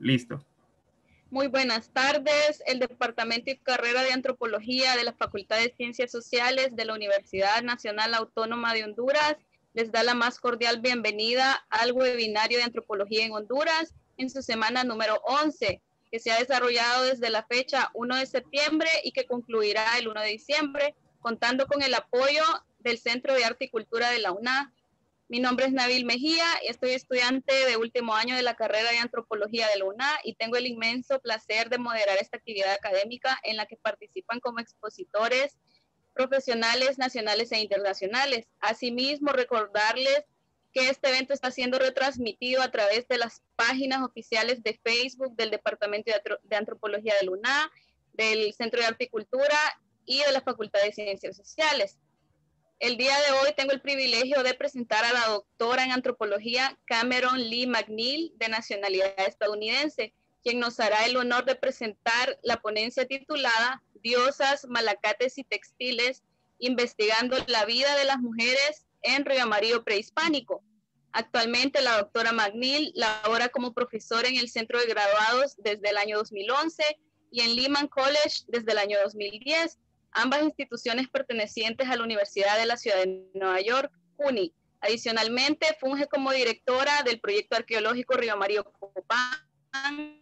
Listo. Muy buenas tardes. El Departamento y Carrera de Antropología de la Facultad de Ciencias Sociales de la Universidad Nacional Autónoma de Honduras les da la más cordial bienvenida al webinario de Antropología en Honduras en su semana número 11, que se ha desarrollado desde la fecha 1 de septiembre y que concluirá el 1 de diciembre, contando con el apoyo del Centro de Arte y Cultura de la UNA. Mi nombre es Nabil Mejía, estoy estudiante de último año de la carrera de Antropología de la UNA y tengo el inmenso placer de moderar esta actividad académica en la que participan como expositores profesionales nacionales e internacionales. Asimismo, recordarles que este evento está siendo retransmitido a través de las páginas oficiales de Facebook del Departamento de Antropología de la UNA, del Centro de Arte y Cultura y de la Facultad de Ciencias Sociales. El día de hoy tengo el privilegio de presentar a la doctora en antropología Cameron Lee McNeil, de nacionalidad estadounidense, quien nos hará el honor de presentar la ponencia titulada Diosas, Malacates y Textiles, investigando la vida de las mujeres en Río Amarillo prehispánico. Actualmente la doctora McNeil labora como profesora en el Centro de Graduados desde el año 2011 y en Lehman College desde el año 2010. Ambas instituciones pertenecientes a la Universidad de la Ciudad de Nueva York, CUNY. Adicionalmente, funge como directora del proyecto arqueológico Río Amarillo Copán,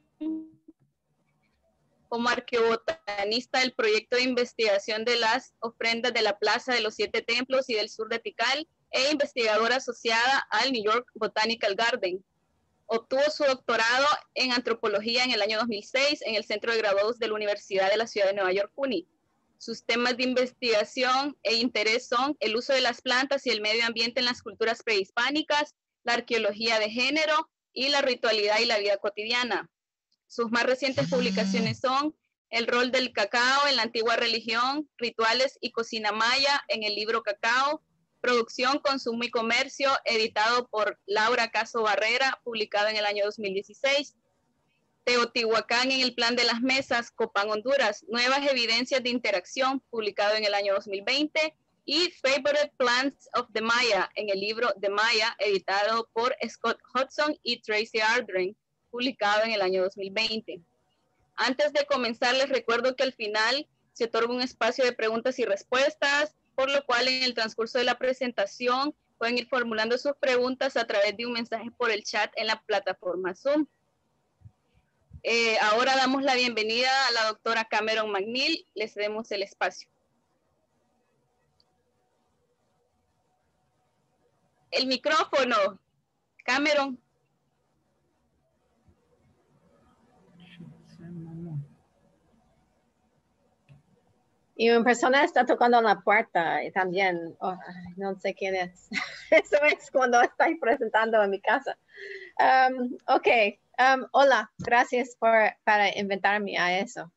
como arqueobotanista del proyecto de investigación de las ofrendas de la Plaza de los Siete Templos y del sur de Tikal, e investigadora asociada al New York Botanical Garden. Obtuvo su doctorado en antropología en el año 2006 en el Centro de Graduados de la Universidad de la Ciudad de Nueva York, CUNY. Sus temas de investigación e interés son el uso de las plantas y el medio ambiente en las culturas prehispánicas, la arqueología de género y la ritualidad y la vida cotidiana. Sus más recientes publicaciones son el rol del cacao en la antigua religión, rituales y cocina maya en el libro Cacao, producción, consumo y comercio, editado por Laura Caso Barrera, publicado en el año 2016. Teotihuacán en el plan de las mesas, Copán, Honduras, nuevas evidencias de interacción, publicado en el año 2020, y Favorite Plants of the Maya en el libro The Maya, editado por Scott Hudson y Tracy Ardren, publicado en el año 2020. Antes de comenzar, les recuerdo que al final se otorga un espacio de preguntas y respuestas, por lo cual en el transcurso de la presentación pueden ir formulando sus preguntas a través de un mensaje por el chat en la plataforma Zoom. Ahora damos la bienvenida a la doctora Cameron McNeil. Les cedemos el espacio. El micrófono, Cameron. Y una persona está tocando la puerta y también, no sé quién es. Eso es cuando estoy presentando en mi casa. Ok, hola, gracias para invitarme a eso.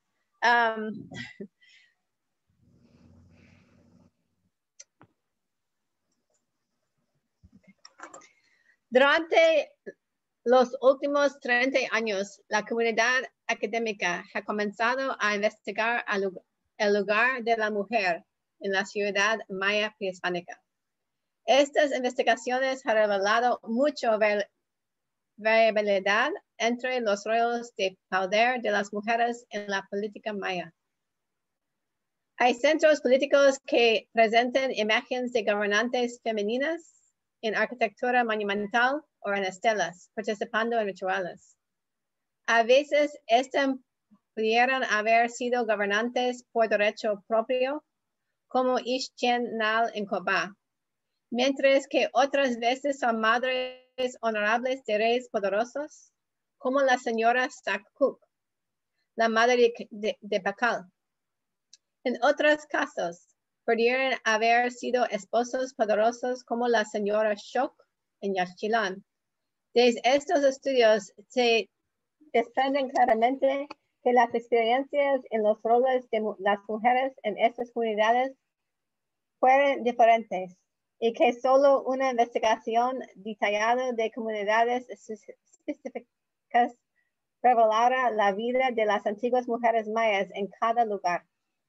Durante los últimos 30 años, la comunidad académica ha comenzado a investigar el lugar de la mujer en la ciudad maya prehispánica. Estas investigaciones han revelado mucha variabilidad entre los roles de poder de las mujeres en la política maya. Hay centros políticos que presentan imágenes de gobernantes femeninas en arquitectura monumental o en estelas, participando en rituales. A veces, estas pudieran haber sido gobernantes por derecho propio, como Ixchen Nal en Cobá, mientras que otras veces son madres honorables de reyes poderosos, como la señora Sakuk, la madre de Bacal. En otros casos, pudieran haber sido esposos poderosos como la señora Shok en Yaxchilán. Desde estos estudios se desprenden claramente que las experiencias en los roles de las mujeres en estas comunidades fueron diferentes y que solo una investigación detallada de comunidades específicas revelara la vida de las antiguas mujeres mayas en cada lugar.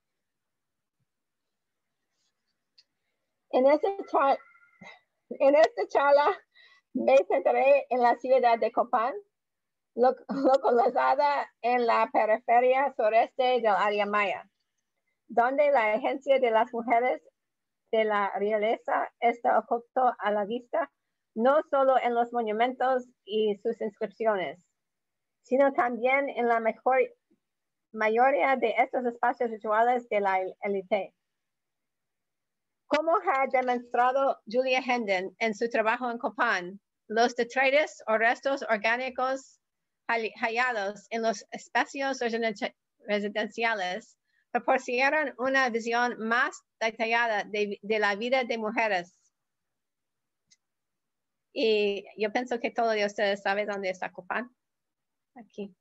En esta charla me centraré en la ciudad de Copán, localizada en la periferia sureste del área maya, donde la agencia de las mujeres de la realeza está oculto a la vista, no solo en los monumentos y sus inscripciones, sino también en la mayoría de estos espacios rituales de la élite. Como ha demostrado Julia Hendon en su trabajo en Copán, los detritos o restos orgánicos hallados en los espacios residenciales proporcionan una visión más detallada de la vida de mujeres. Y yo pienso que todos de ustedes saben dónde está Copán. Aquí.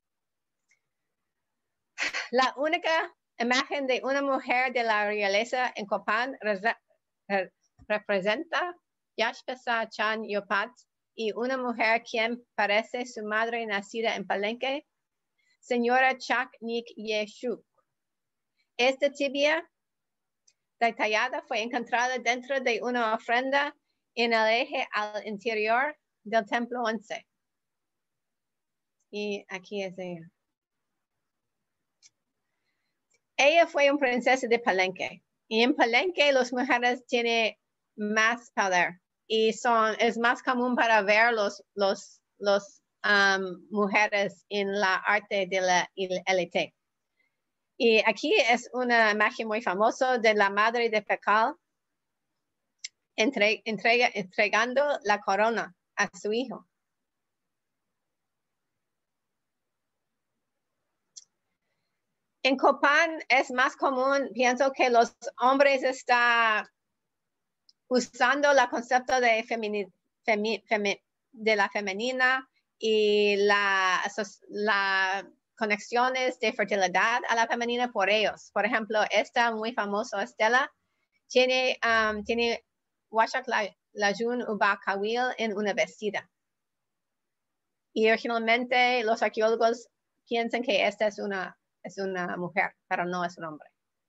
La única imagen de una mujer de la realeza en Copán representa Yashpesa Chan Yopat y una mujer quien parece su madre nacida en Palenque, señora Chak Nik Yeshuk. Esta tibia detallada fue encontrada dentro de una ofrenda en el eje al interior del templo 11. Y aquí es ella. Ella fue una princesa de Palenque. Y en Palenque las mujeres tienen más poder. Y es más común para ver los mujeres en la arte de la élite. Y aquí es una imagen muy famosa de la madre de Pacal entregando la corona a su hijo. En Copán es más común, pienso que los hombres están usando el concepto de la femenina y las conexiones de fertilidad a la femenina por ellos. Por ejemplo, esta muy famosa Estela tiene Washak Lajun Uba Kawil en una vestida. Y originalmente los arqueólogos piensan que esta es una mujer, pero no es un hombre.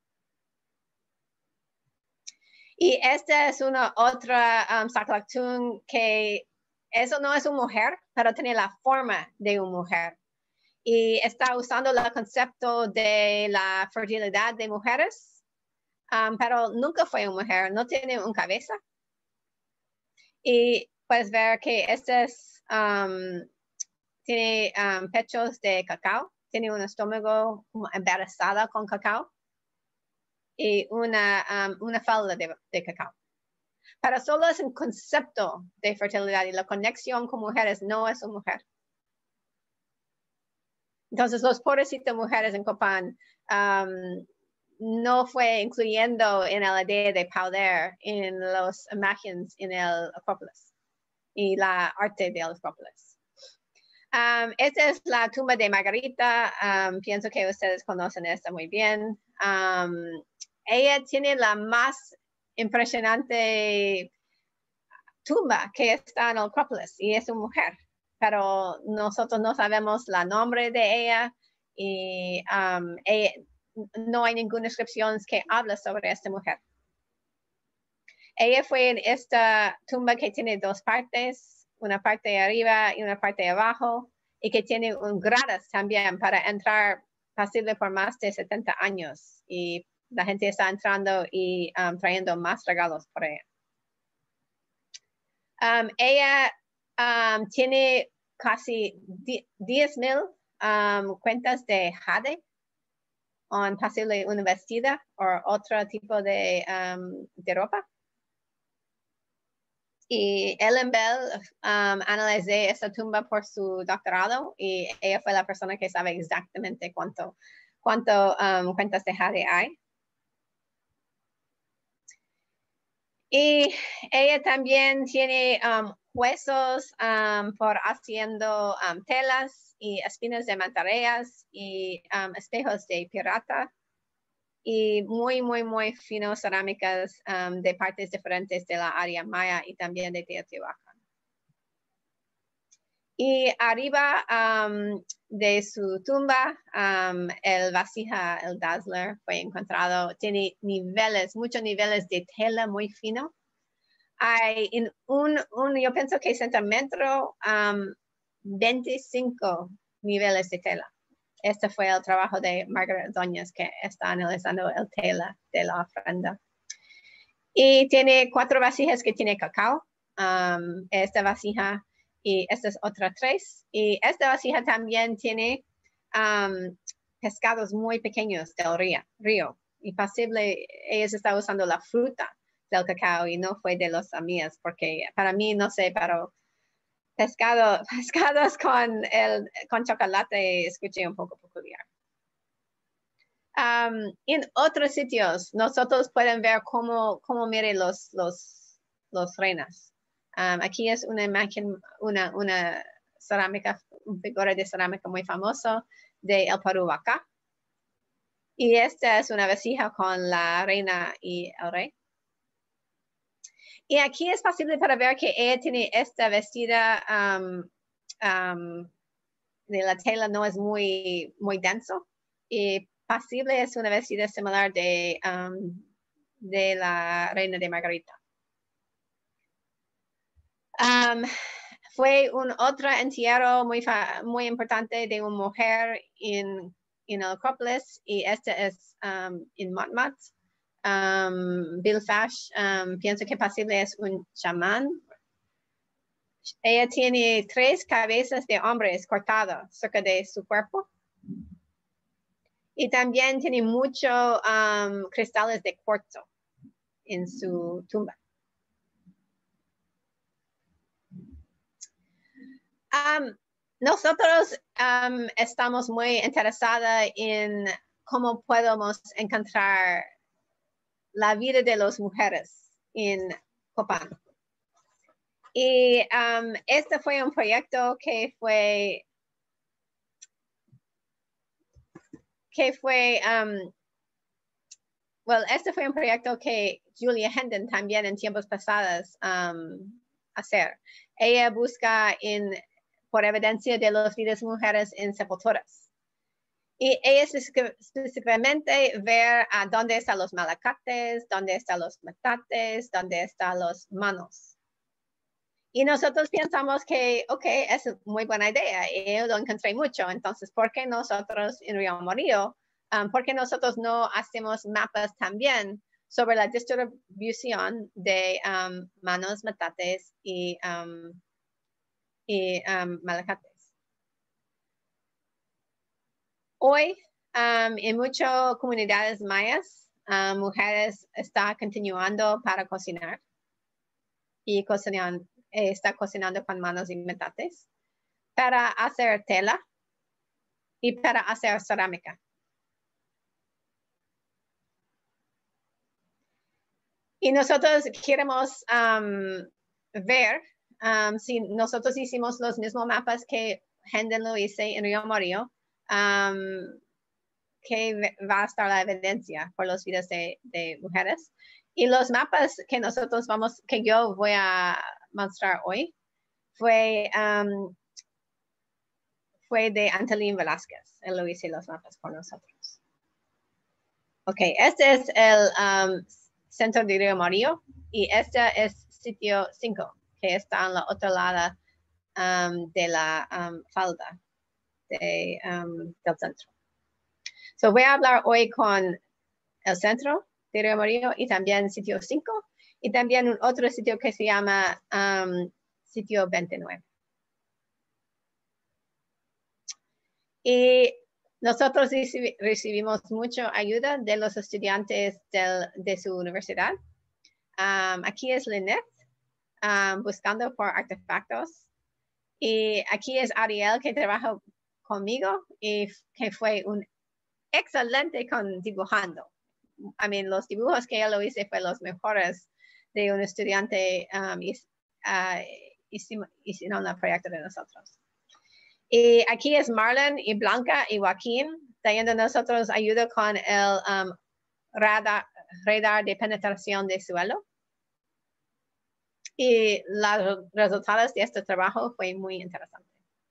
Y esta es una otra Saklaktung que eso no es una mujer, pero tiene la forma de una mujer. Y está usando el concepto de la fertilidad de mujeres, pero nunca fue una mujer, no tiene una cabeza. Y puedes ver que este tiene pechos de cacao, tiene un estómago embarazada con cacao y una falda de cacao. Pero solo es un concepto de fertilidad y la conexión con mujeres no es una mujer. Entonces, los pobrecitos mujeres en Copán no fue incluyendo en la idea de poder en las imágenes en el Acrópolis y la arte del Acrópolis. Esta es la tumba de Margarita. Pienso que ustedes conocen esta muy bien. Ella tiene la más impresionante tumba que está en el Acrópolis y es una mujer, pero nosotros no sabemos el nombre de ella y no hay ninguna descripción que habla sobre esta mujer. Ella fue en esta tumba que tiene dos partes, una parte de arriba y una parte de abajo, y que tiene un gradas también para entrar posible por más de 70 años. Y la gente está entrando y trayendo más regalos por ella. Ella tiene casi 10,000 cuentas de jade, en posible una vestida o otro tipo de ropa. Y Ellen Bell analizó esta tumba por su doctorado y ella fue la persona que sabe exactamente cuánto cuentas de jade hay. Y ella también tiene huesos por haciendo telas y espinas de mantareas y espejos de pirata y muy, muy, muy finos cerámicas de partes diferentes de la área maya y también de Teotihuacán. Y arriba de su tumba, el vasija, el Dazzler, fue encontrado. Tiene niveles, muchos niveles de tela muy fino. Hay en yo pienso que centímetro 25 niveles de tela. Este fue el trabajo de Margaret Ordóñez, que está analizando el tela de la ofrenda. Y tiene 4 vasijas que tiene cacao. Esta vasija y estas otras 3. Y esta vasija también tiene pescados muy pequeños del río. Y posible ellos estaban usando la fruta del cacao y no fue de los amigas, porque para mí, no sé, pero pescados con chocolate escuché un poco peculiar. En otros sitios, nosotros pueden ver cómo miren los reinas. Aquí es una imagen, una cerámica, una figura de cerámica muy famosa de El Perú acá. Y esta es una vasija con la reina y el rey. Y aquí es posible para ver que ella tiene esta vestida de la tela, no es muy denso. Y posible es una vestida similar de la reina de Margarita. Fue un otro entierro muy importante de una mujer en el Acrópolis, y este es en Montmartre. Bill Fash, pienso que posible es un chamán. Ella tiene 3 cabezas de hombres cortadas cerca de su cuerpo. Y también tiene muchos cristales de cuarzo en su tumba. Nosotros estamos muy interesados en cómo podemos encontrar la vida de las mujeres en Copán. Y este fue un proyecto que fue este fue un proyecto que Julia Hendon también en tiempos pasados hacer. Ella busca por evidencia de las vidas de mujeres en sepulturas. Y ella específicamente ver a dónde están los malacates, dónde están los metates, dónde están los manos. Y nosotros pensamos que, es muy buena idea. Y yo lo encontré mucho. Entonces, ¿por qué nosotros en Río Amarillo, por qué nosotros no hacemos mapas también sobre la distribución de manos, metates y malacates? Hoy, en muchas comunidades mayas, mujeres están continuando para cocinar y está cocinando con manos y metates para hacer tela y para hacer cerámica. Y nosotros queremos ver si nosotros hicimos los mismos mapas que Hendon lo hizo en Río Amarillo, que va a estar la evidencia por las vidas de mujeres. Y los mapas que yo voy a mostrar hoy fue de Antolín Velázquez. Él lo hizo los mapas por nosotros. Ok, este es el centro de Río Amarillo y este es sitio 5, que está en la otra lado de la falda del centro. So voy a hablar hoy con el centro de Río Amarillo y también sitio 5 y también un otro sitio que se llama sitio 29. Y nosotros recibimos mucha ayuda de los estudiantes de su universidad. Aquí es Lynette, buscando por artefactos. Y aquí es Ariel, que trabaja conmigo y que fue un excelente con dibujando. Los dibujos que yo hice fueron los mejores de un estudiante. Hicieron el proyecto de nosotros. Y aquí es Marlon y Blanca y Joaquín, trayendo nosotros ayuda con el radar de penetración de suelo. Y los resultados de este trabajo fue muy interesante.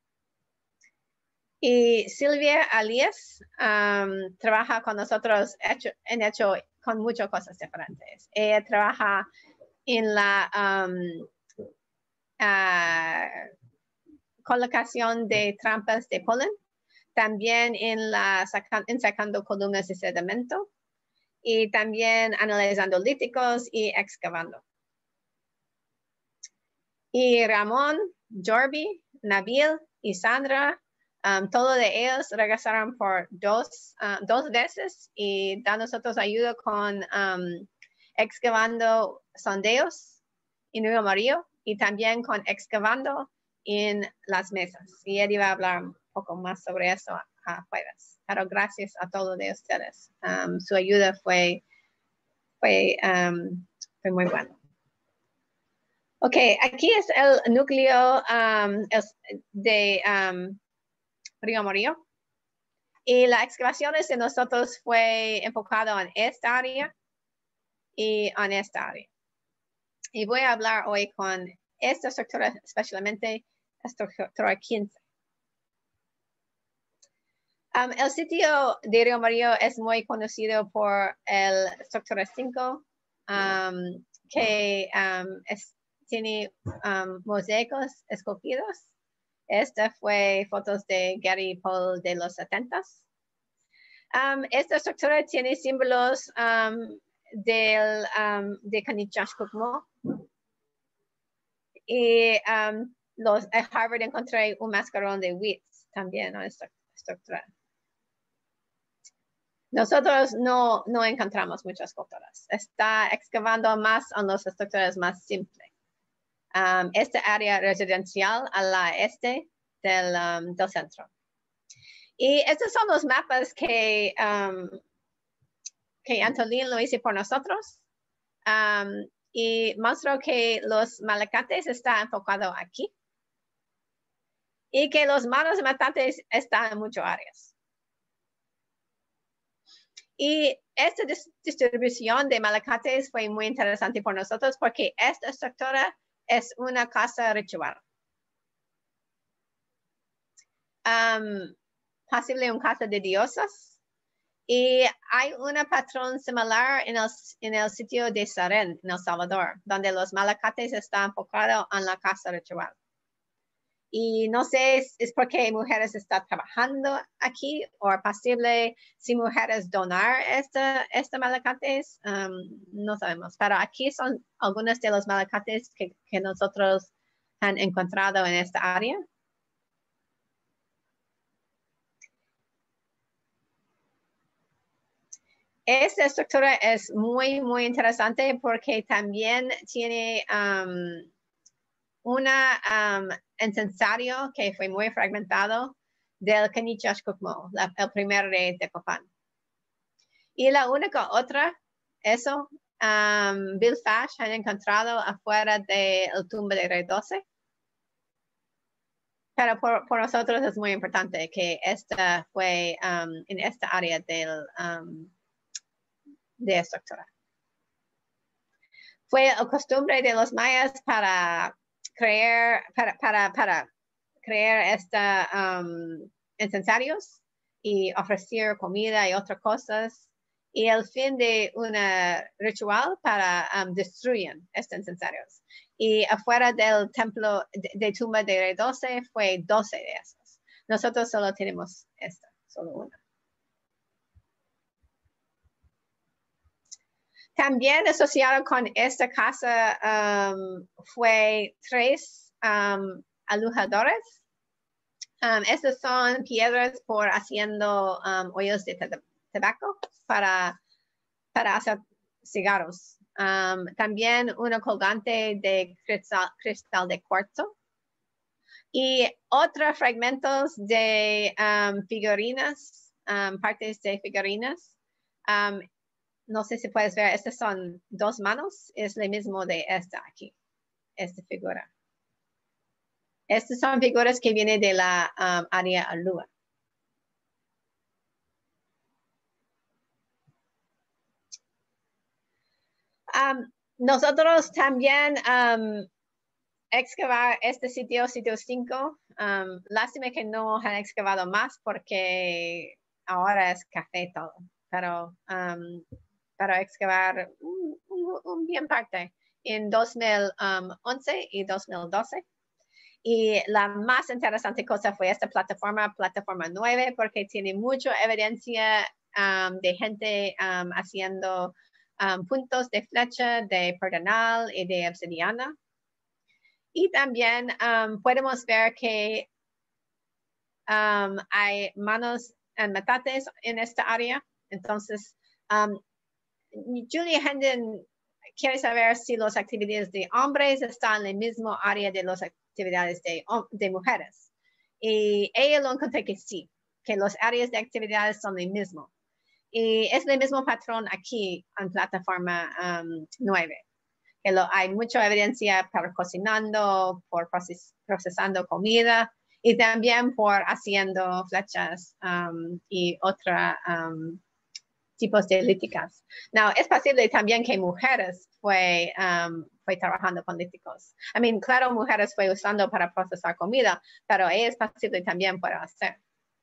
Y Silvia Alias trabaja con nosotros con muchas cosas diferentes. Ella trabaja en la colocación de trampas de polen también en sacando columnas de sedimento y también analizando líticos y excavando. Y Ramón, Jorbi, Nabil y Sandra, todos de ellos regresaron por dos veces y da nosotros ayuda con excavando sondeos en Río Amarillo y también con excavando en las mesas. Y él iba a hablar un poco más sobre eso a jueves. Pero gracias a todos de ustedes. Su ayuda fue muy bueno. Ok, aquí es el núcleo de Río Amarillo. Y las excavaciones de nosotros fue enfocado en esta área y en esta área. Y voy a hablar hoy con esta estructura, especialmente la estructura 15. El sitio de Río Amarillo es muy conocido por la estructura 5, que tiene mosaicos esculpidos. Esta fue fotos de Gary Paul de los 70s. Esta estructura tiene símbolos de Kanichashkukmo. Y Harvard encontré un mascarón de Witts también en esta estructura. Nosotros no encontramos muchas culturas. Está excavando más en las estructuras más simples. Esta área residencial a la este del centro. Y estos son los mapas que Antolín lo hizo por nosotros. Y muestro que los malacates están enfocados aquí. Y que los manos matantes están en muchas áreas. Y esta distribución de malacates fue muy interesante por nosotros porque esta estructura es una casa ritual. Posible una casa de diosas. Y hay un patrón similar en el sitio de Sarén, en El Salvador, donde los malacates están enfocados en la casa ritual. Y no sé si es porque mujeres están trabajando aquí o posible si mujeres donar este malacates, no sabemos. Pero aquí son algunos de los malacates que nosotros han encontrado en esta área. Esta estructura es muy, muy interesante porque también tiene un incensario que fue muy fragmentado del Kanichashkukmo, el primer rey de Copán. Y la única otra, Bill Fash han encontrado afuera de la tumba de Rey 12. Pero por nosotros es muy importante que esta fue en esta área de estructura. Fue la costumbre de los mayas para crear incensarios y ofrecer comida y otras cosas. Y el fin de un ritual para destruir estos incensarios. Y afuera del templo de tumba de Rey 12 fue 12 de esos. Nosotros solo tenemos esta, solo una. También asociado con esta casa fue 3 alujadores. Estas son piedras por haciendo hoyos de tabaco para hacer cigarros. También una colgante de cristal de cuarzo. Y otros fragmentos de figurinas, partes de figurinas. No sé si puedes ver, estas son 2 manos, es lo mismo de esta aquí, esta figura. Estas son figuras que vienen de la área Alúa. Nosotros también excavar este sitio 5. Lástima que no han excavado más porque ahora es café todo. Pero para excavar un bien parte en 2011 y 2012. Y la más interesante cosa fue esta plataforma 9, porque tiene mucha evidencia de gente haciendo puntos de flecha, de pedernal y de obsidiana. Y también podemos ver que hay manos en metates en esta área. Entonces, Julie Hendon quiere saber si las actividades de hombres están en el mismo área de las actividades de mujeres. Y ella lo encontró que sí, que las áreas de actividades son el mismo. Y es el mismo patrón aquí en plataforma 9. Que hay mucha evidencia por cocinando, por procesando comida y también por haciendo flechas y otros tipos de líticas. No, es posible también que mujeres fue trabajando con líticos. Claro, mujeres fue usando para procesar comida, pero es posible también para hacer.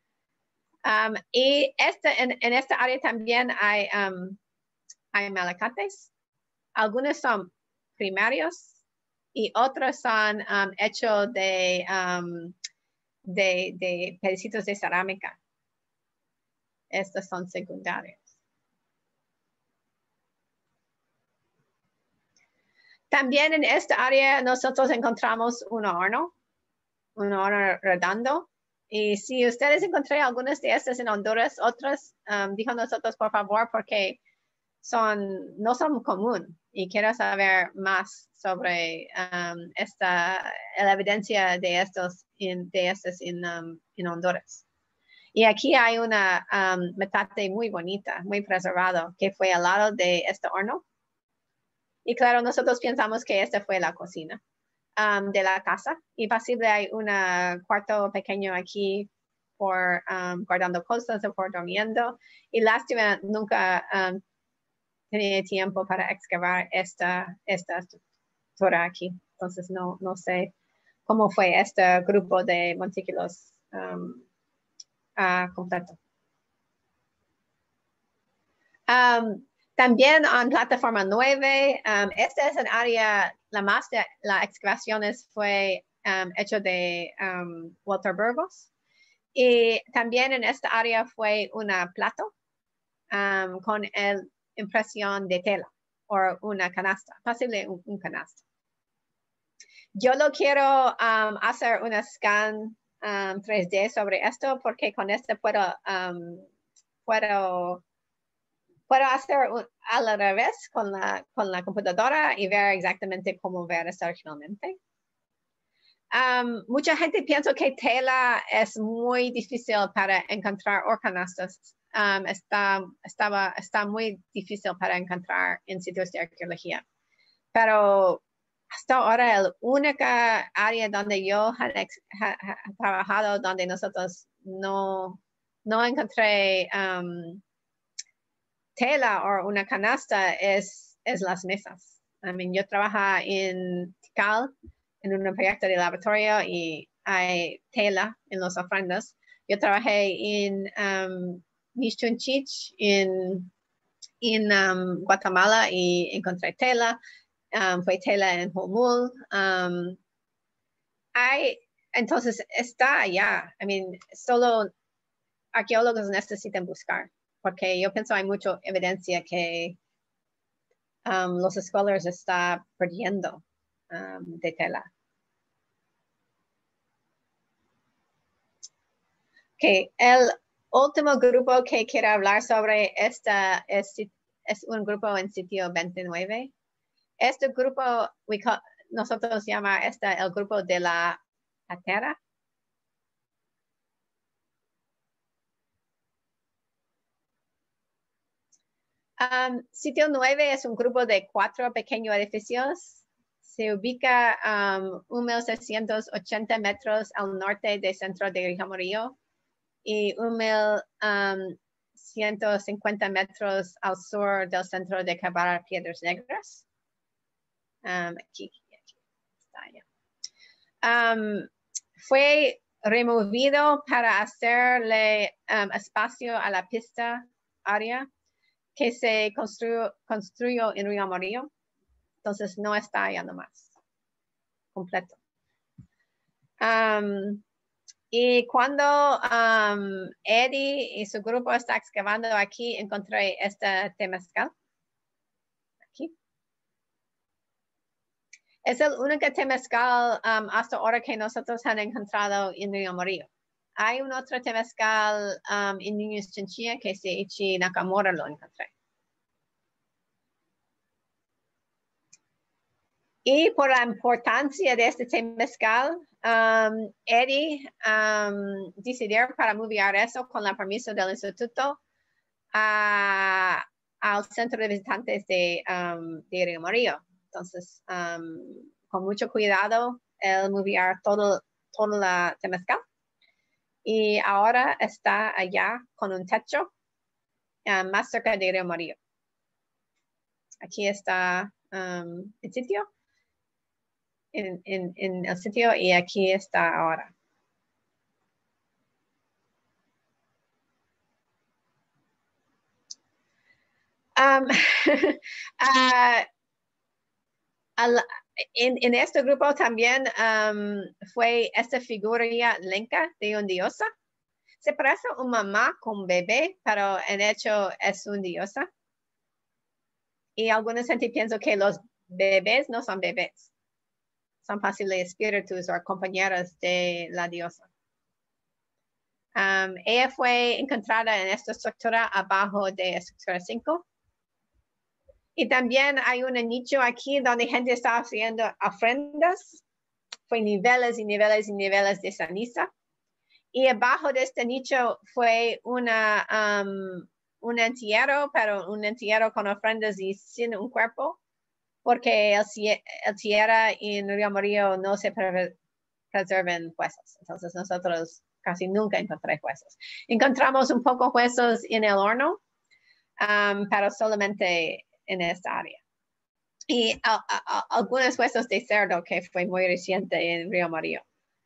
Y en esta área también hay malacates. Algunos son primarios y otros son hechos de pedacitos de cerámica. Estos son secundarios. También en esta área nosotros encontramos un horno redondo. Y si ustedes encontraron algunas de estas en Honduras, otras, díganos nosotros por favor, porque no son común. Y quiero saber más sobre la evidencia de estos en Honduras. Y aquí hay una metate muy bonita, muy preservado, que fue al lado de este horno. Y claro, nosotros pensamos que esta fue la cocina de la casa. Y posible hay un cuarto pequeño aquí por guardando cosas o por durmiendo. Y lástima, nunca tenía tiempo para excavar esta estructura aquí. Entonces no sé cómo fue este grupo de montículos completo. También en plataforma 9, esta es un área, la excavaciones fue hecho de Walter Burgos. Y también en esta área fue una plato con impresión de tela o una canasta, posible un canasta. Yo lo quiero hacer una scan 3D sobre esto porque con esto puedo hacer al revés con la computadora y ver exactamente cómo ver esto originalmente. Mucha gente piensa que tela es muy difícil para encontrar o canastas. Está muy difícil para encontrar en sitios de arqueología. Pero hasta ahora la única área donde yo he trabajado donde nosotros no encontré tela o una canasta es las mesas. Yo trabajo en Tikal, en un proyecto de laboratorio y hay tela en las ofrendas. Yo trabajé en Mixchunchich, en Guatemala y encontré tela. Fue tela en Homul. Entonces está allá. Solo arqueólogos necesitan buscar, porque yo pienso hay mucha evidencia que los scholars están perdiendo de tela. Okay. El último grupo que quiero hablar sobre esta es un grupo en sitio 29. Este grupo nosotros llamamos el grupo de la patera. Sitio 9 es un grupo de 4 pequeños edificios. Se ubica 1,680 metros al norte del centro de Río y 1,150 metros al sur del centro de Cabarra Piedras Negras. Aquí está ya. Fue removido para hacerle espacio a la pista área que se construyó en Río Amarillo. Entonces no está ya nomás completo. Y cuando Eddie y su grupo está excavando aquí, encontré este temazcal. Aquí. Es el único temazcal hasta ahora que nosotros han encontrado en Río Amarillo. Hay un otro temazcal en Niños Chinchilla que Seiichi Nakamura lo encontré. Y por la importancia de este temazcal, Eddie decidió para mover eso con la permiso del instituto al centro de visitantes de Río Amarillo. Entonces, con mucho cuidado, él movió todo la temazcal. Y ahora está allá con un techo más cerca de Río Amarillo. Aquí está el sitio. En el sitio y aquí está ahora. En este grupo también fue esta figura lenca de una diosa. Se parece a una mamá con bebé, pero en hecho es una diosa. Y algunos gente piensan que los bebés no son bebés. Son posibles espíritus o compañeros de la diosa. Ella fue encontrada en esta estructura abajo de estructura 5. Y también hay un nicho aquí donde gente está haciendo ofrendas. Fue niveles y niveles y niveles de ceniza. Y abajo de este nicho fue un entierro, pero un entierro con ofrendas y sin un cuerpo, porque el tierra en Río Amarillo no se preservan huesos. Entonces nosotros casi nunca encontramos huesos. Encontramos un poco huesos en el horno, pero solamente en esta área. Y algunos huesos de cerdo que fue muy reciente en Río Amarillo.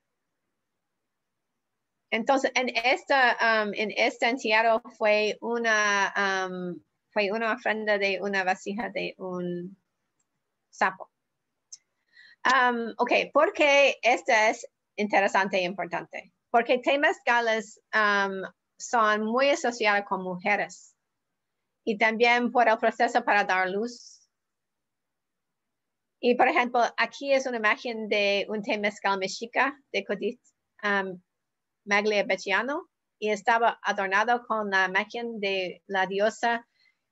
Entonces, en este entierro fue una ofrenda de una vasija de un sapo. Ok, ¿por qué esto es interesante e importante? Porque temazcales son muy asociados con mujeres y también por el proceso para dar luz. Y por ejemplo, aquí es una imagen de un temazcal mexica de Codit Magliabechiano y estaba adornado con la imagen de la diosa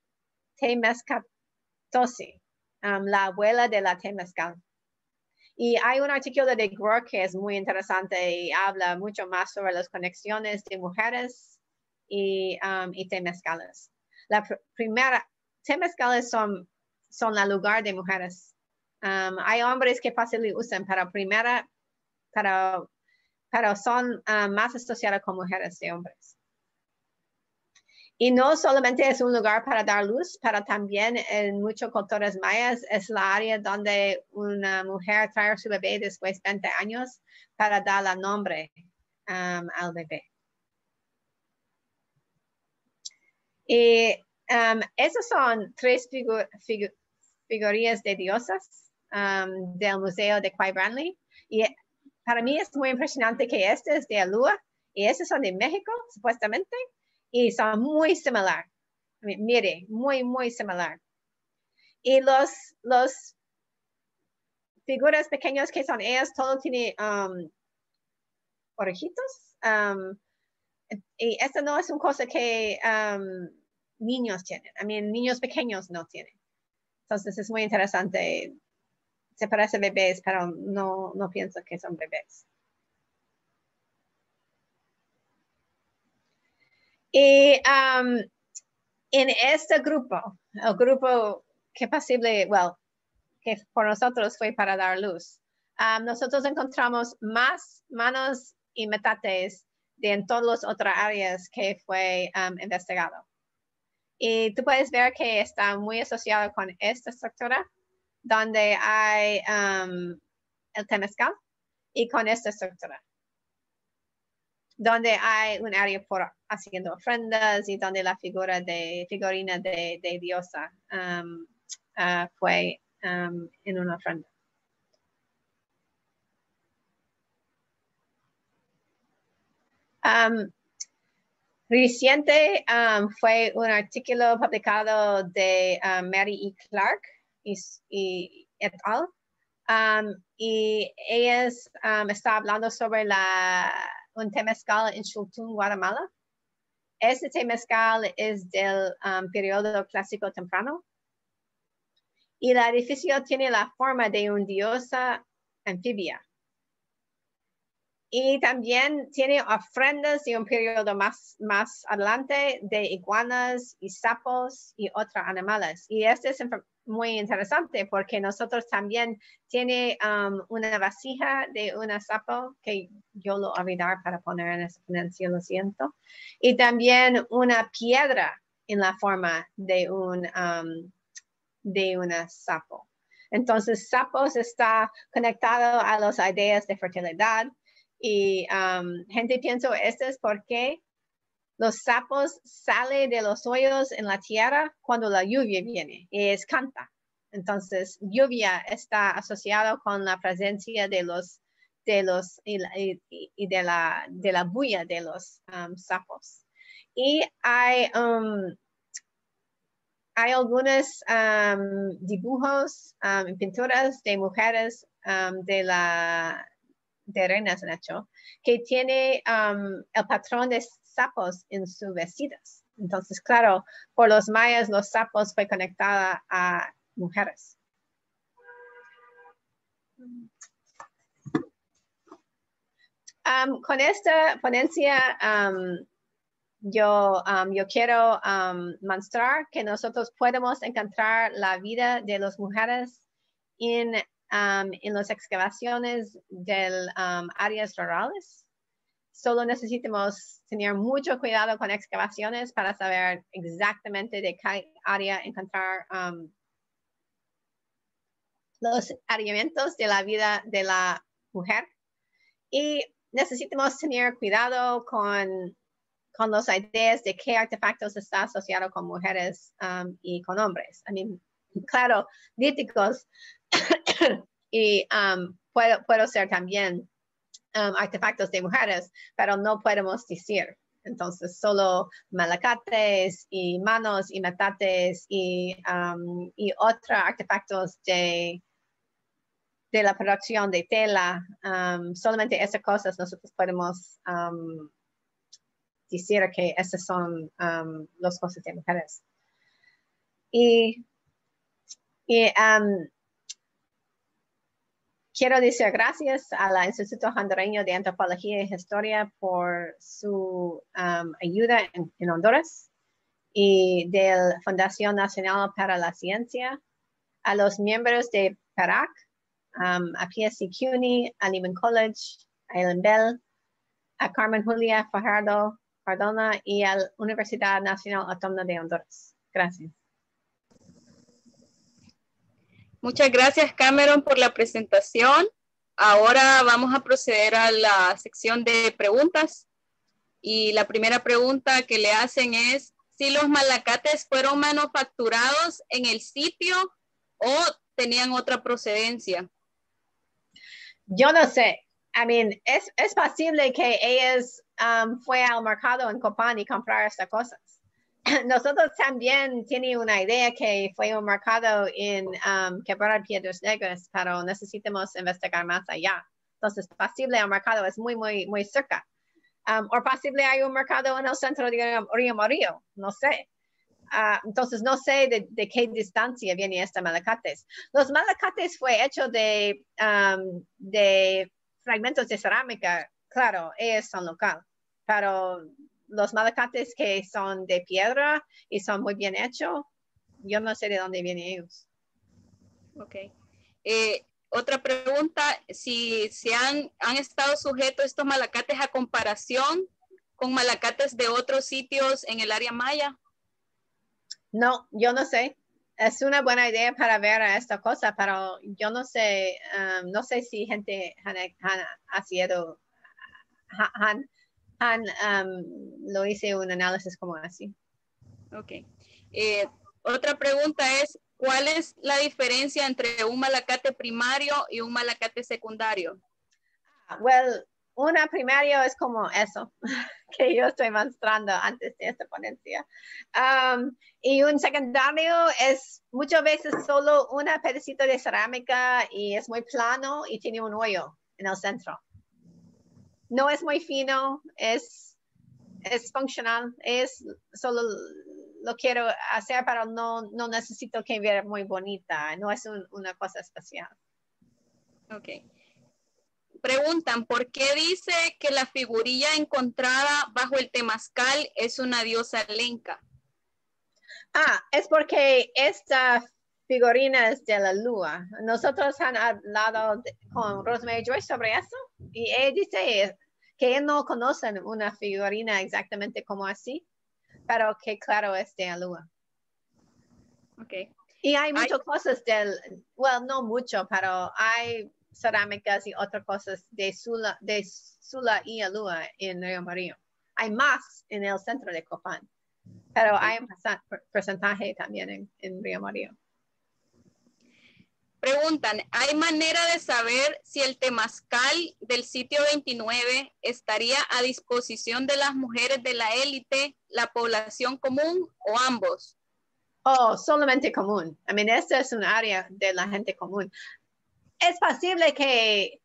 Temazcatosi, la abuela de la temazcal. Y hay un artículo de Grohr que es muy interesante y habla mucho más sobre las conexiones de mujeres y temazcales. La primera, temazcales son el lugar de mujeres. Hay hombres que fácilmente usan pero son más asociados con mujeres que hombres. Y no solamente es un lugar para dar luz, pero también en muchas culturas mayas es la área donde una mujer trae a su bebé después de 20 años para dar el nombre al bebé. Y esas son 3 figurillas de diosas del Museo de Quay Branly. Y para mí es muy impresionante que este es de Alúa y estos son de México, supuestamente, y son muy similares. Mire, muy, muy similar. Y los figuras pequeñas que son ellas, todo tiene orejitos. Y esta no es una cosa que niños tienen. Niños pequeños no tienen. Entonces es muy interesante. Se parece a bebés, pero no pienso que son bebés. Y en este grupo, el grupo que posible, que por nosotros fue para dar luz, nosotros encontramos más manos y metates de en todas las otras áreas que fue investigado. Y tú puedes ver que está muy asociado con esta estructura, donde hay el temazcal, y con esta estructura, donde hay un área por haciendo ofrendas y donde la figurina de diosa fue en una ofrenda. Reciente fue un artículo publicado de Mary E. Clark y et al. Y ellas está hablando sobre un temazcal en Xultún, Guatemala. Este temazcal es del periodo clásico temprano. Y el edificio tiene la forma de una diosa anfibia. Y también tiene ofrendas de un periodo más adelante de iguanas y sapos y otros animales. Y esto es muy interesante porque nosotros también tiene una vasija de un sapo que yo lo olvidar para poner en esa ponencia, lo siento. Y también una piedra en la forma de un sapo. Entonces, sapos está conectado a las ideas de fertilidad. Y gente piensa, esto es porque los sapos salen de los hoyos en la tierra cuando la lluvia viene y es canta. Entonces, lluvia está asociado con la presencia de la bulla de los sapos. Y hay algunos dibujos y pinturas de mujeres de reinas, de hecho, que tiene el patrón de sapos en sus vestidos. Entonces, claro, por los mayas, los sapos fue conectada a mujeres. Con esta ponencia, yo quiero mostrar que nosotros podemos encontrar la vida de las mujeres en las excavaciones de áreas rurales. Solo necesitamos tener mucho cuidado con excavaciones para saber exactamente de qué área encontrar los alimentos de la vida de la mujer. Y necesitamos tener cuidado con las ideas de qué artefactos está asociado con mujeres y con hombres. Claro, líticos y puedo ser también artefactos de mujeres, pero no podemos decir. Entonces, solo malacates y manos y metates y otros artefactos de la producción de tela, solamente esas cosas nosotros podemos decir que esas son las cosas de mujeres. Y quiero decir gracias al Instituto Hondureño de Antropología y Historia por su ayuda en Honduras y de la Fundación Nacional para la Ciencia, a los miembros de PERAC, a PSC CUNY, a Lehman College, a Ellen Bell, a Carmen Julia Fajardo Cardona y a la Universidad Nacional Autónoma de Honduras. Gracias. Muchas gracias, Cameron, por la presentación. Ahora vamos a proceder a la sección de preguntas. Y la primera pregunta que le hacen es si los malacates fueron manufacturados en el sitio o tenían otra procedencia. Yo no sé. Es posible que ellas fue al mercado en Copán y comprar estas cosas. Nosotros también tenemos una idea que fue un mercado en Quebrada Piedras Negras, pero necesitamos investigar más allá. Entonces, posible el mercado es muy, muy, muy cerca. O posible hay un mercado en el centro de Río Morillo, no sé. Entonces, no sé de qué distancia vienen estos malacates. Los malacates fue hecho de fragmentos de cerámica. Claro, ellos son local, pero los malacates que son de piedra y son muy bien hechos, yo no sé de dónde vienen ellos. Ok. Otra pregunta, si han estado sujetos estos malacates a comparación con malacates de otros sitios en el área maya. No, yo no sé. Es una buena idea para ver esta cosa, pero yo no sé, si gente ha sido, lo hice un análisis como así. Ok. Otra pregunta es, ¿cuál es la diferencia entre un malacate primario y un malacate secundario? Well, una primario es como eso que yo estoy mostrando antes de esta ponencia. Y un secundario es muchas veces solo un pedacito de cerámica y es muy plano y tiene un hoyo en el centro. No es muy fino, es funcional, es solo lo quiero hacer, pero no necesito que vea muy bonita, no es una cosa especial. Ok. Preguntan, ¿por qué dice que la figurilla encontrada bajo el temazcal es una diosa lenca? Es porque esta figurina es de la lua. Nosotros han hablado con Rosemary Joyce sobre eso y ella dice que no conocen una figurina exactamente como así, pero que claro es de la lua. Okay. Y hay muchas cosas no mucho, pero hay cerámicas y otras cosas de Sula y Alua en Río Amarillo. Hay más en el centro de Copán, pero hay un porcentaje también en Río Amarillo. Preguntan, ¿hay manera de saber si el temazcal del sitio 29 estaría a disposición de las mujeres de la élite, la población común o ambos? Solamente común. Esta es un área de la gente común. Es posible que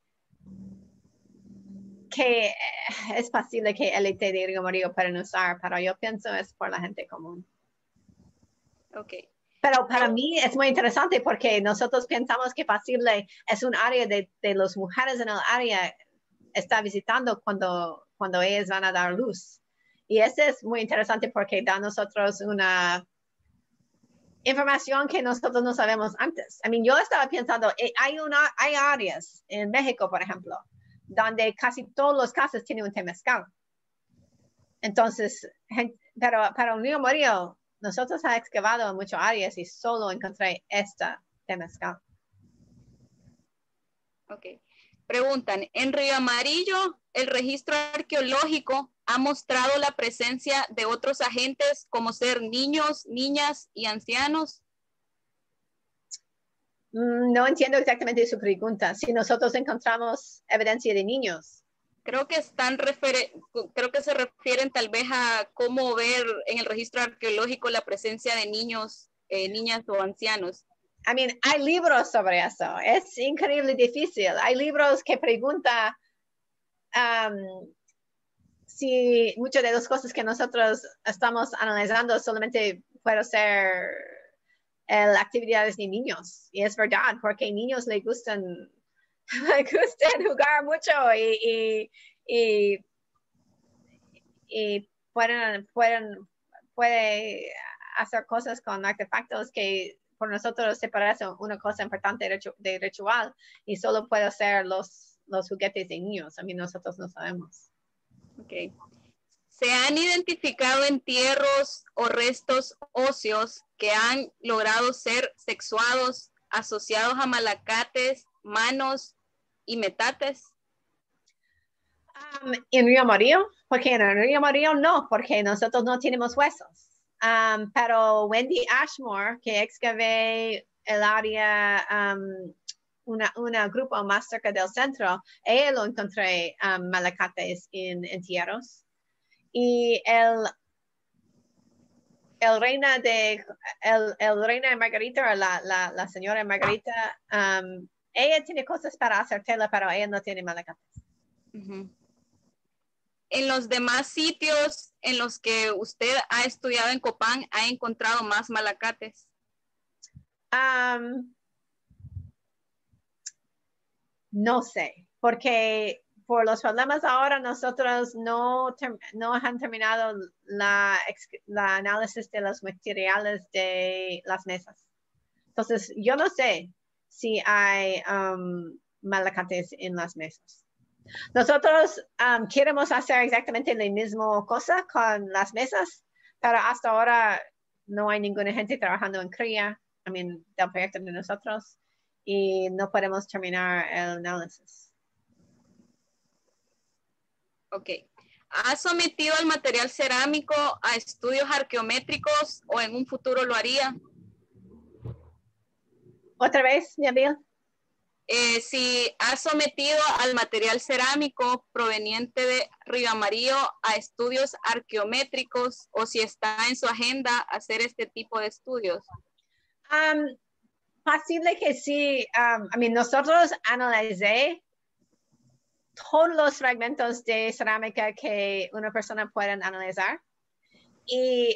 élite de Río Amarillo pueden usar, pero yo pienso es por la gente común. Okay. Pero para mí es muy interesante porque nosotros pensamos que posible es un área de las mujeres en el área está visitando cuando ellas van a dar luz. Y eso es muy interesante porque da a nosotros una información que nosotros no sabemos antes. Yo estaba pensando, hay áreas en México, por ejemplo, donde casi todas las casas tienen un temazcal. Entonces, pero para un Río Amarillo, nosotros hemos excavado en muchas áreas y solo encontré esta temazcal. Ok. Preguntan, en Río Amarillo, el registro arqueológico ha mostrado la presencia de otros agentes como ser niños, niñas y ancianos. No entiendo exactamente su pregunta. Si nosotros encontramos evidencia de niños. Creo que se refieren tal vez a cómo ver en el registro arqueológico la presencia de niños, niñas o ancianos. Hay libros sobre eso. Es increíble difícil. Hay libros que preguntan si muchas de las cosas que nosotros estamos analizando solamente pueden ser actividades de niños. Y es verdad, porque niños les gustan jugar mucho y pueden hacer cosas con artefactos que por nosotros se parece una cosa importante de ritual y solo puede ser los juguetes de niños. Nosotros no sabemos. Okay. ¿Se han identificado entierros o restos óseos que han logrado ser sexuados asociados a malacates, manos y metates? En Río Amarillo, porque en el Río Amarillo no, porque nosotros no tenemos huesos. Pero Wendy Ashmore, que excavé el área, una grupo más cerca del centro, ella lo encontré malacates en entierros. Y el reina de Margarita, la señora Margarita, ella tiene cosas para hacer tela, pero ella no tiene malacates. Uh-huh. En los demás sitios en los que usted ha estudiado en Copán, ¿ha encontrado más malacates? No sé, porque por los problemas ahora nosotros no han terminado la análisis de los materiales de las mesas. Entonces, yo no sé si hay malacates en las mesas. Nosotros queremos hacer exactamente la misma cosa con las mesas, pero hasta ahora no hay ninguna gente trabajando en CRIA, del proyecto de nosotros, y no podemos terminar el análisis. Ok. ¿Ha sometido el material cerámico a estudios arqueométricos o en un futuro lo haría? ¿Otra vez, Nabil? si ha sometido al material cerámico proveniente de Río Amarillo a estudios arqueométricos o si está en su agenda hacer este tipo de estudios. Posible que sí. Nosotros analizamos todos los fragmentos de cerámica que una persona puede analizar. Y,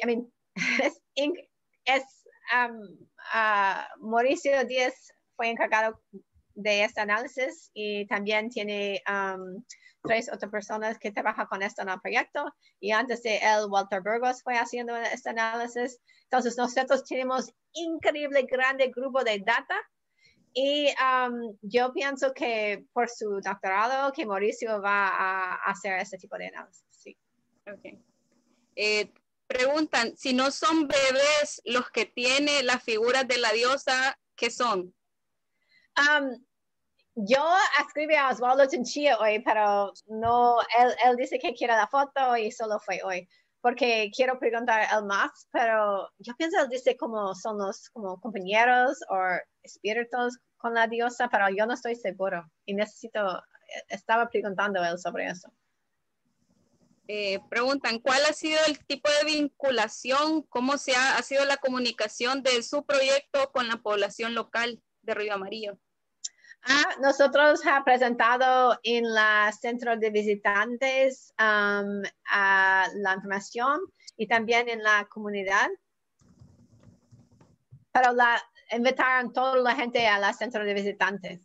Mauricio Díaz fue encargado de este análisis y también tiene 3 otras personas que trabajan con esto en el proyecto. Y antes de él, Walter Burgos fue haciendo este análisis. Entonces, nosotros tenemos increíble grande grupo de data. Y yo pienso que por su doctorado, que Mauricio va a hacer ese tipo de análisis. Sí. Okay. Preguntan, si no son bebés los que tiene las figuras de la diosa, ¿qué son? Yo escribí a Osvaldo Chinchilla hoy, pero no, él dice que quiere la foto y solo fue hoy, porque quiero preguntar a él más, pero yo pienso él dice como son los como compañeros o espíritus con la diosa, pero yo no estoy seguro y estaba preguntando a él sobre eso. Preguntan, ¿cuál ha sido el tipo de vinculación? ¿Cómo ha sido la comunicación de su proyecto con la población local de Río Amarillo? Nosotros hemos presentado en la centro de visitantes a la información y también en la comunidad. Pero invitaron toda la gente a la centro de visitantes.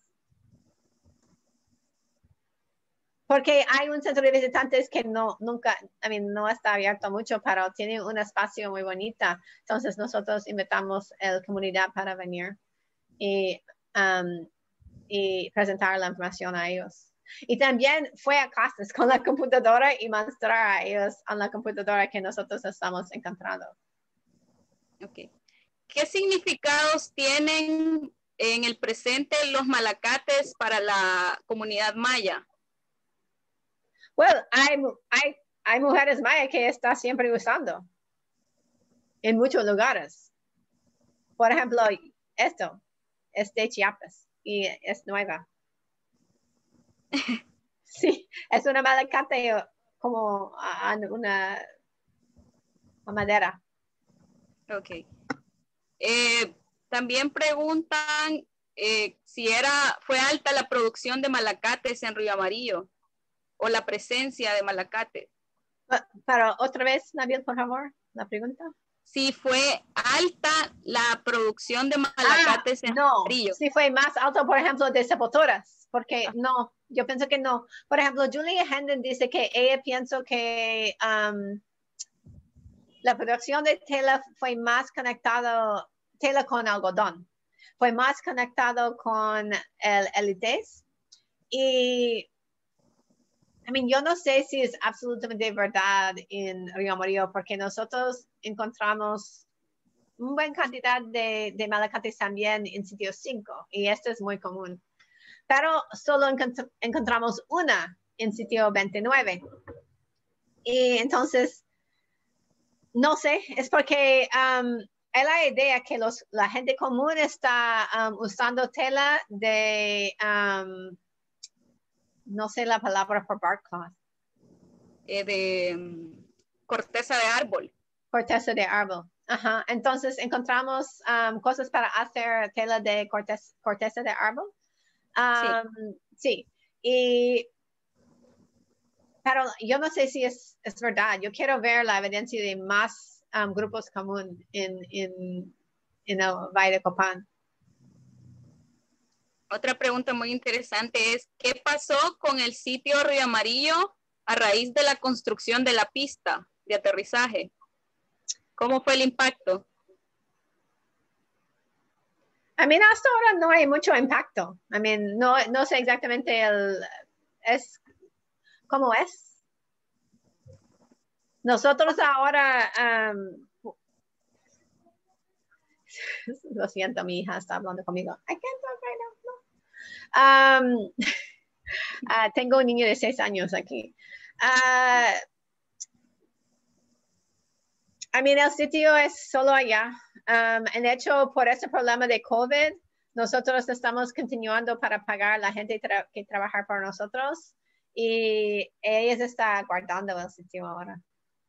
Porque hay un centro de visitantes que no está abierto mucho, pero tiene un espacio muy bonito. Entonces nosotros invitamos a la comunidad para venir y presentar la información a ellos. Y también fue a clases con la computadora y mostrar a ellos en la computadora que nosotros estamos encontrando. Okay. ¿Qué significados tienen en el presente los malacates para la comunidad maya? Well, hay mujeres mayas que están siempre usando en muchos lugares. Por ejemplo, esto es de Chiapas y es nueva. Sí, es una malacate como una madera. Ok. También preguntan si fue alta la producción de malacates en Río Amarillo o la presencia de malacates. Pero otra vez, Nabil, por favor, la pregunta. Si fue alta la producción de malacates en Amarillo. Si fue más alto, por ejemplo, de sepulturas, porque no, yo pienso que no. Por ejemplo, Julia Hendon dice que ella piensa que la producción de tela fue más conectado, tela con algodón, fue más conectado con el elites. Y yo no sé si es absolutamente verdad en Río Amarillo, porque nosotros encontramos una buena cantidad de malacates también en sitio 5, y esto es muy común. Pero solo encontramos una en sitio 29. Y entonces, no sé, es porque es la idea que la gente común está usando tela de, no sé la palabra por bark cloth. De corteza de árbol. Corteza de árbol. Ajá. Entonces encontramos cosas para hacer tela de corteza de árbol. Sí. Pero yo no sé si es verdad. Yo quiero ver la evidencia de más grupos comunes en el Valle de Copán. Otra pregunta muy interesante es, ¿qué pasó con el sitio Río Amarillo a raíz de la construcción de la pista de aterrizaje? ¿Cómo fue el impacto? Hasta ahora no hay mucho impacto. No sé exactamente cómo es. Nosotros ahora, lo siento, mi hija está hablando conmigo. I can't talk right now. No. Tengo un niño de 6 años aquí. El sitio es solo allá. De hecho, por ese problema de COVID, Nosotros estamos continuando para pagar a la gente que trabaja para nosotros y ellos están guardando el sitio ahora.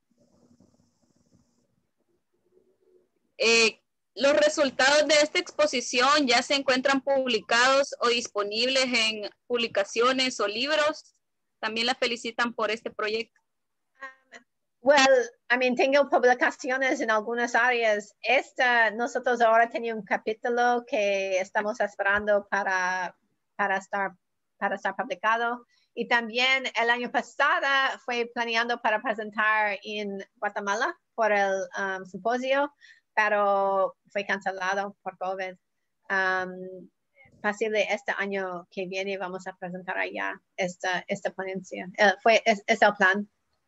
Los resultados de esta exposición ya se encuentran publicados o disponibles en publicaciones o libros. También la felicitan por este proyecto. Well, I mean, tengo publicaciones en algunas áreas. Nosotros ahora tenemos un capítulo que estamos esperando para estar publicado. Y también el año pasado fue planeando para presentar en Guatemala por el simposio, pero fue cancelado por COVID. Posible este año que viene vamos a presentar allá esta ponencia. Es el plan.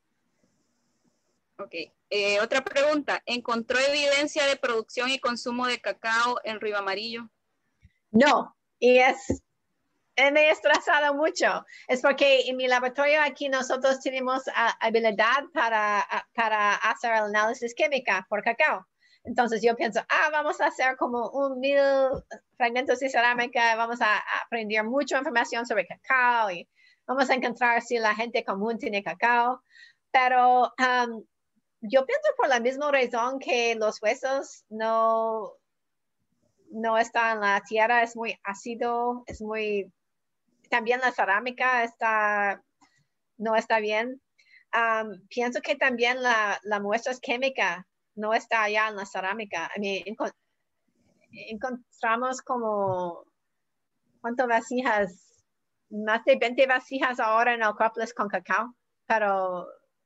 Ok. Otra pregunta. ¿Encontró evidencia de producción y consumo de cacao en Río Amarillo? No, y me he estresado mucho. Es porque en mi laboratorio aquí nosotros tenemos habilidad para hacer el análisis química por cacao. Entonces yo pienso, vamos a hacer como 1000 fragmentos de cerámica, vamos a aprender mucha información sobre cacao y vamos a encontrar si la gente común tiene cacao. Pero yo pienso por la misma razón que los huesos no están en la tierra, es muy ácido, también la cerámica no está bien. Pienso que también la muestra química no está allá en la cerámica. I mean, encontramos como, ¿cuántas vasijas? Más de 20 vasijas ahora en el Acrópolis con cacao, pero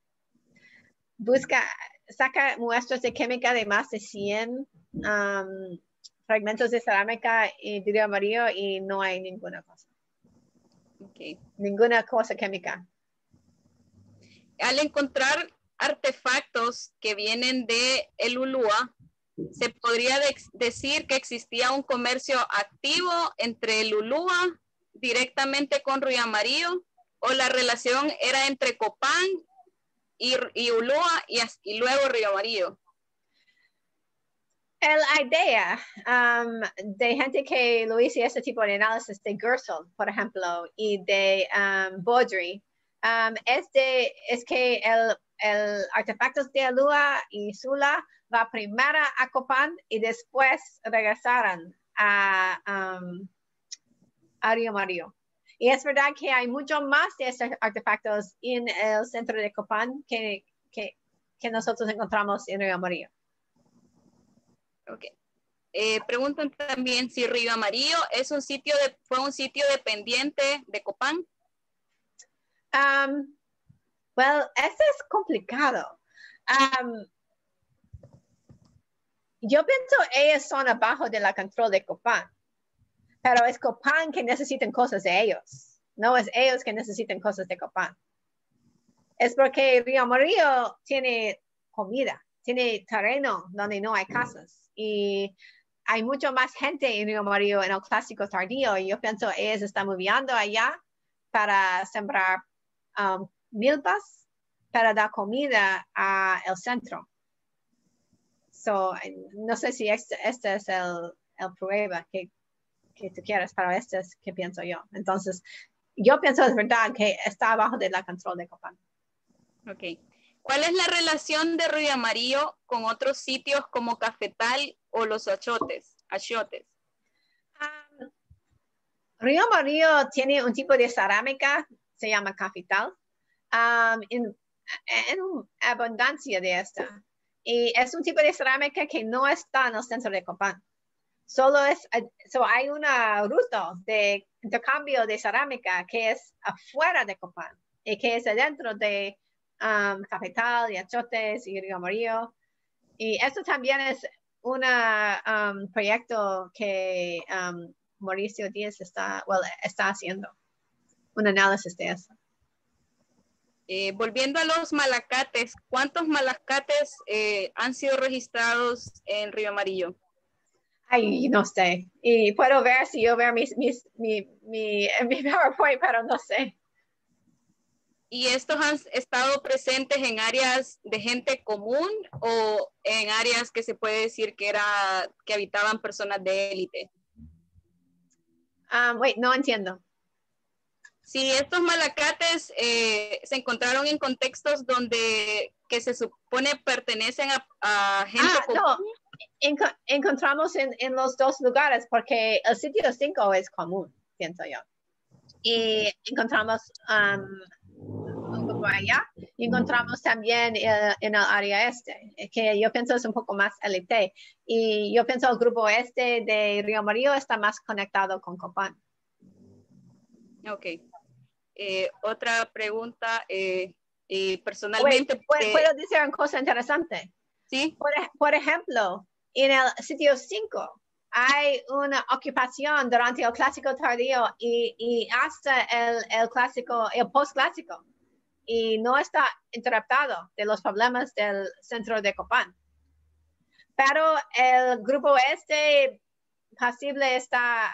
saca muestras de química de más de 100 fragmentos de cerámica y vidrio amarillo y no hay ninguna cosa. Okay. Ninguna cosa química. Al encontrar artefactos que vienen de el Ulúa, ¿se podría decir que existía un comercio activo entre el Ulúa directamente con Río Amarillo o la relación era entre Copán y Ulúa y luego Río Amarillo? La idea de gente que lo hizo este tipo de análisis de Gersel, por ejemplo, y de Baudry, es que el artefactos de Ulúa y Sula va primero a Copán y después regresaron a Río Amarillo. Y es verdad que hay mucho más de estos artefactos en el centro de Copán que nosotros encontramos en Río Amarillo. Okay. Preguntan también si Río Amarillo fue un sitio dependiente de Copán. Well, eso es complicado. Yo pienso ellos son abajo de la control de Copán, pero es Copán que necesitan cosas de ellos, no es ellos que necesitan cosas de Copán. Es porque Río Amarillo tiene comida, tiene terreno donde no hay casas y hay mucho más gente en Río Amarillo en el clásico tardío y yo pienso ellos están moviendo allá para sembrar milpas para dar comida al centro. So, no sé si este es el prueba que tú quieres, pero este es que pienso yo. Entonces, yo pienso es verdad que está abajo de la control de Copán. Ok. ¿Cuál es la relación de Río Amarillo con otros sitios como Cafetal o los Achiotes? Río Amarillo tiene un tipo de cerámica, se llama Cafetal, en abundancia de esta. Y es un tipo de cerámica que no está en el centro de Copán. Hay una ruta de intercambio de cerámica que es afuera de Copán y que es adentro de Cafetal y Achiotes y Río Amarillo. Y esto también es un proyecto que Mauricio Díaz está haciendo, un análisis de eso. Volviendo a los malacates, ¿cuántos malacates han sido registrados en Río Amarillo? Ay, no sé. Y puedo ver si yo veo mi PowerPoint, pero no sé. ¿Y estos han estado presentes en áreas de gente común o en áreas que se puede decir que habitaban personas de élite? Wait, no entiendo. Si estos malacates se encontraron en contextos donde que se supone pertenecen a gente común. No, encontramos en los dos lugares porque el sitio 5 es común, pienso yo. Y encontramos un grupo allá y encontramos también en el área este, que yo pienso es un poco más élite. Y yo pienso el grupo este de Río Amarillo está más conectado con Copán. Ok. Otra pregunta, personalmente... ¿Puedo decir una cosa interesante? Sí. Por ejemplo, en el sitio 5 hay una ocupación durante el clásico tardío y hasta el clásico, el postclásico. Y no está interruptado de los problemas del centro de Copán. Pero el grupo este posible está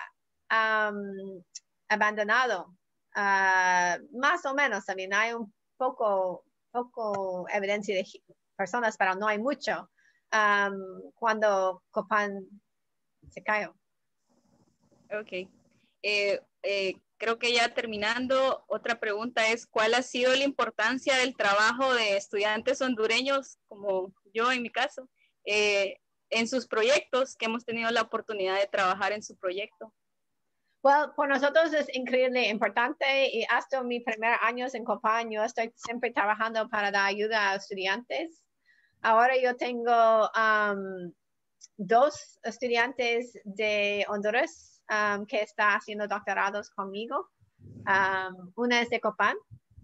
abandonado. Más o menos, también hay un poco evidencia de personas, pero no hay mucho cuando Copán se cayó. Ok. Creo que ya terminando, otra pregunta es, ¿cuál ha sido la importancia del trabajo de estudiantes hondureños, como yo en mi caso, en sus proyectos, que hemos tenido la oportunidad de trabajar en su proyecto? Well, por nosotros es increíble importante y hasta mis primeros años en Copán yo estoy siempre trabajando para dar ayuda a estudiantes. Ahora yo tengo 2 estudiantes de Honduras que están haciendo doctorados conmigo. Una es de Copán.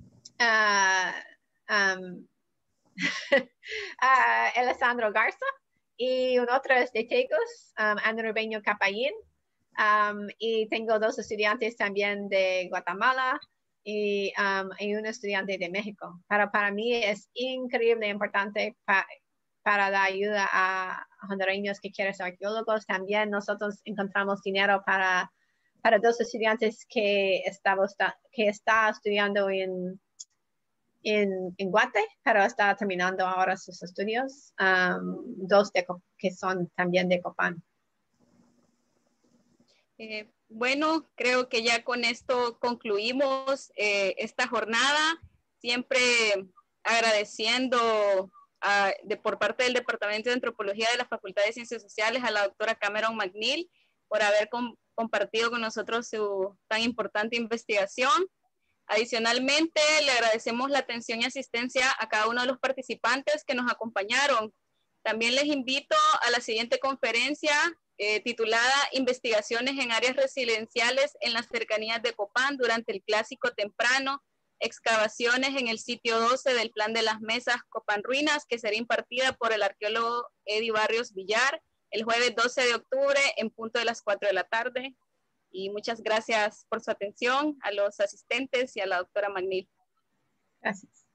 Alessandro Garza y un otro es de Tegos, Ana Rubeño Capayín. Y tengo 2 estudiantes también de Guatemala y un estudiante de México. Pero para mí es increíble importante para dar ayuda a hondureños que quieren ser arqueólogos. También nosotros encontramos dinero para 2 estudiantes que está estudiando en Guate, pero está terminando ahora sus estudios. 2 que son también de Copán. Bueno, creo que ya con esto concluimos esta jornada, siempre agradeciendo por parte del Departamento de Antropología de la Facultad de Ciencias Sociales a la doctora Cameron McNeil por haber compartido con nosotros su tan importante investigación. Adicionalmente, le agradecemos la atención y asistencia a cada uno de los participantes que nos acompañaron. También les invito a la siguiente conferencia titulada Investigaciones en áreas residenciales en las cercanías de Copán durante el clásico temprano, excavaciones en el sitio 12 del Plan de las Mesas Copán Ruinas, que será impartida por el arqueólogo Eddie Barrios Villar el jueves 12 de octubre en punto de las 4 de la tarde. Y muchas gracias por su atención a los asistentes y a la doctora McNeil. Gracias.